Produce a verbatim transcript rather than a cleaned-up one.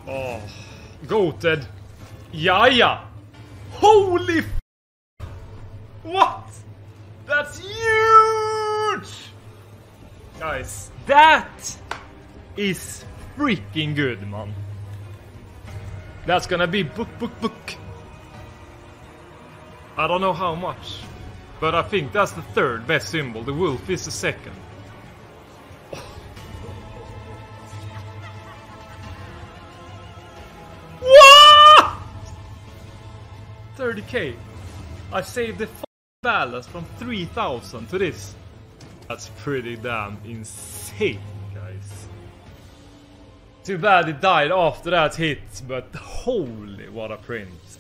Oh, goated. Jaja. Holy f. What? That's huge! Guys, that is freaking good, man. That's gonna be book, book, book. I don't know how much, but I think that's the third best symbol. The wolf is the second. What? thirty K. I saved the f balance from three thousand to this. That's pretty damn insane, guys. Too bad it died after that hit, but holy, what a print.